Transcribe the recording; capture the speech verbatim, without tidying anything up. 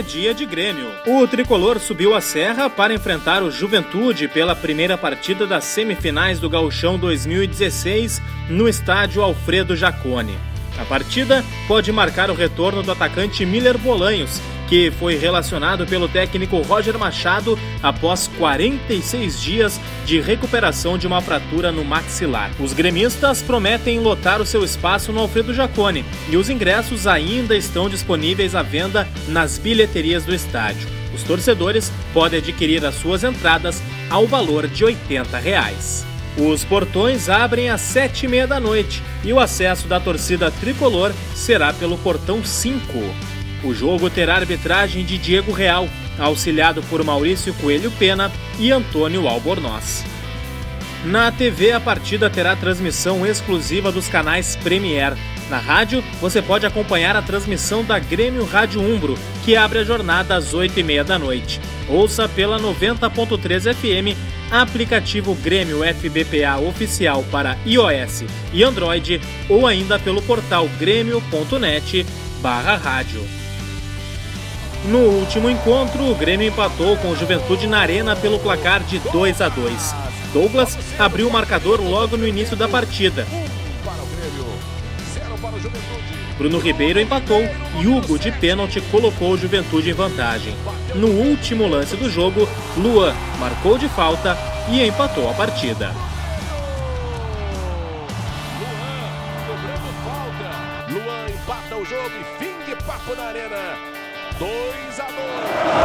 dia de Grêmio. O tricolor subiu a serra para enfrentar o Juventude pela primeira partida das semifinais do Gauchão dois mil e dezesseis no estádio Alfredo Jaconi. A partida pode marcar o retorno do atacante Miller Bolanhos, que foi relacionado pelo técnico Roger Machado após quarenta e seis dias de recuperação de uma fratura no maxilar. Os gremistas prometem lotar o seu espaço no Alfredo Jaconi e os ingressos ainda estão disponíveis à venda nas bilheterias do estádio. Os torcedores podem adquirir as suas entradas ao valor de oitenta reais. Os portões abrem às sete e meia da noite e o acesso da torcida tricolor será pelo portão cinco. O jogo terá arbitragem de Diego Real, auxiliado por Maurício Coelho Pena e Antônio Albornoz. Na T V, a partida terá transmissão exclusiva dos canais Premier. Na rádio, você pode acompanhar a transmissão da Grêmio Rádio Umbro, que abre a jornada às oito e meia da noite. Ouça pela noventa ponto três F M, aplicativo Grêmio F B P A oficial para iOS e Android, ou ainda pelo portal grêmio ponto net barra rádio. No último encontro, o Grêmio empatou com o Juventude na Arena pelo placar de dois a dois. Douglas abriu o marcador logo no início da partida. Bruno Ribeiro empatou e Hugo, de pênalti, colocou o Juventude em vantagem. No último lance do jogo, Luan marcou de falta e empatou a partida. Luan empata o jogo e fim de papo na Arena. dois a dois.